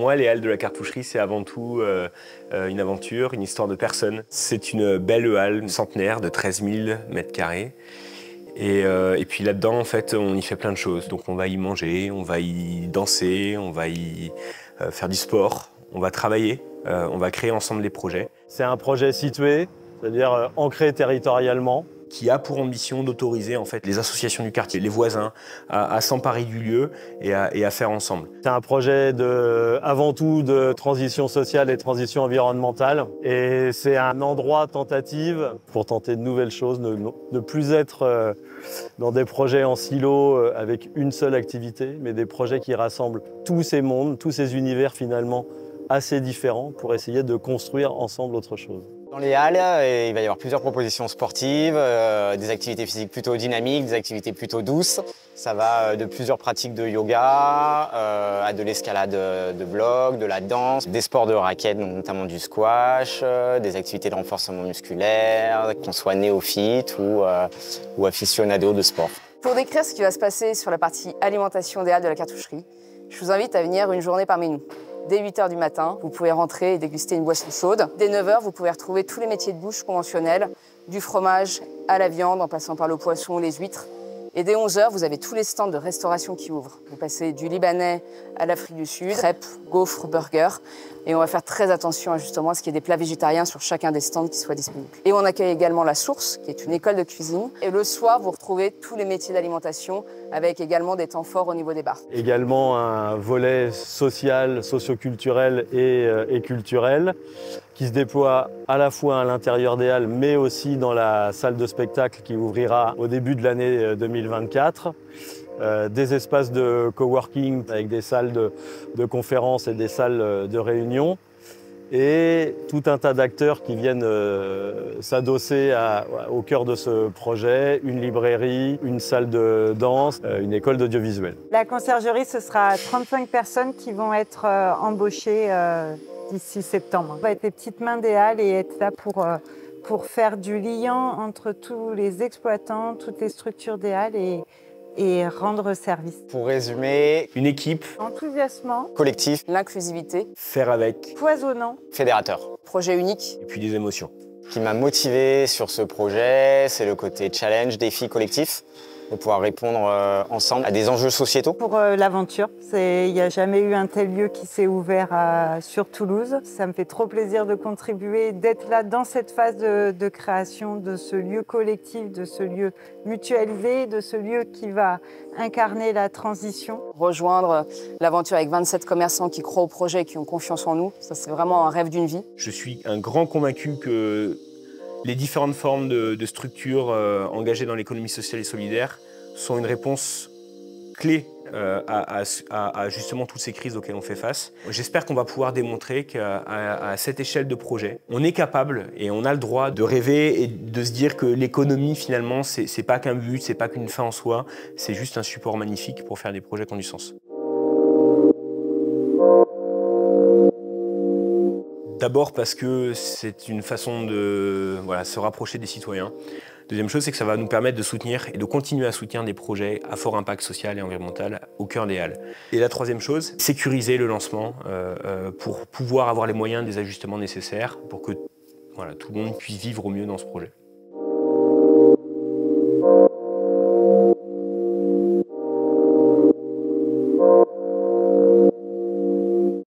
moi, les Halles de la Cartoucherie, c'est avant tout une aventure, une histoire de personnes. C'est une belle halle centenaire de 13 000 mètres carrés. Et puis là-dedans, en fait, on y fait plein de choses. Donc on va y manger, on va y danser, on va y faire du sport, on va travailler, on va créer ensemble des projets. C'est un projet situé, c'est-à-dire ancré territorialement, qui a pour ambition d'autoriser en fait les associations du quartier, les voisins, à s'emparer du lieu et à faire ensemble. C'est un projet avant tout de transition sociale et transition environnementale. Et c'est un endroit tentative pour tenter de nouvelles choses, ne plus être dans des projets en silo avec une seule activité, mais des projets qui rassemblent tous ces mondes, tous ces univers finalement assez différents pour essayer de construire ensemble autre chose. Dans les halles, il va y avoir plusieurs propositions sportives, des activités physiques plutôt dynamiques, des activités plutôt douces. Ça va de plusieurs pratiques de yoga, à de l'escalade de blocs, de la danse, des sports de raquettes, notamment du squash, des activités de renforcement musculaire, qu'on soit néophyte ou aficionado de sport. Pour décrire ce qui va se passer sur la partie alimentation des Halles de la Cartoucherie, je vous invite à venir une journée parmi nous. Dès 8 h du matin, vous pouvez rentrer et déguster une boisson chaude. Dès 9 h, vous pouvez retrouver tous les métiers de bouche conventionnels, du fromage à la viande, en passant par le poisson, les huîtres. Et dès 11 h, vous avez tous les stands de restauration qui ouvrent. Vous passez du Libanais à l'Afrique du Sud, crêpes, gaufres, burgers. Et on va faire très attention justement à ce qu'il y ait des plats végétariens sur chacun des stands qui soient disponibles. Et on accueille également La Source, qui est une école de cuisine. Et le soir, vous retrouvez tous les métiers d'alimentation, avec également des temps forts au niveau des bars. Également un volet social, socio-culturel et culturel, qui se déploie à la fois à l'intérieur des halles, mais aussi dans la salle de spectacle qui ouvrira au début de l'année 2024. Des espaces de coworking avec des salles de conférences et des salles de réunion. Et tout un tas d'acteurs qui viennent s'adosser au cœur de ce projet, une librairie, une salle de danse, une école d'audiovisuel. La conciergerie, ce sera 35 personnes qui vont être embauchées d'ici septembre. On va être les petites mains des halles et être là pour faire du liant entre tous les exploitants, toutes les structures des halles et rendre service. Pour résumer, une équipe, enthousiasmant, collectif, l'inclusivité, faire avec, foisonnant, fédérateur. Projet unique. Et puis des émotions. Ce qui m'a motivé sur ce projet, c'est le côté challenge, défi collectif, de pouvoir répondre ensemble à des enjeux sociétaux. Pour l'aventure, il n'y a jamais eu un tel lieu qui s'est ouvert sur Toulouse. Ça me fait trop plaisir de contribuer, d'être là dans cette phase de création de ce lieu collectif, de ce lieu mutualisé, de ce lieu qui va incarner la transition. Rejoindre l'aventure avec 27 commerçants qui croient au projet et qui ont confiance en nous, ça c'est vraiment un rêve d'une vie. Je suis un grand convaincu que les différentes formes de structures engagées dans l'économie sociale et solidaire sont une réponse clé à justement toutes ces crises auxquelles on fait face. J'espère qu'on va pouvoir démontrer qu'à cette échelle de projet, on est capable et on a le droit de rêver et de se dire que l'économie finalement, c'est pas qu'un but, c'est pas qu'une fin en soi, c'est juste un support magnifique pour faire des projets qui ont du sens. D'abord parce que c'est une façon de se rapprocher des citoyens. Deuxième chose, c'est que ça va nous permettre de soutenir et de continuer à soutenir des projets à fort impact social et environnemental au cœur des halles. Et la troisième chose, sécuriser le lancement pour pouvoir avoir les moyens des ajustements nécessaires pour que tout le monde puisse vivre au mieux dans ce projet.